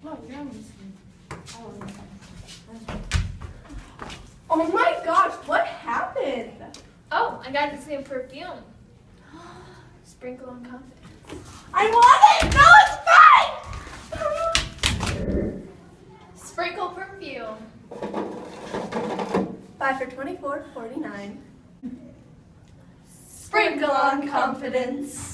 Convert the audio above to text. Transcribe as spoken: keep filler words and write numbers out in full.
No, you're on this one. Oh my gosh, what happened? Oh, I got this new perfume. Sprinkle on confidence. I want it! No, it's mine! Sprinkle perfume. Buy for twenty-four forty-nine. Sprinkle on confidence.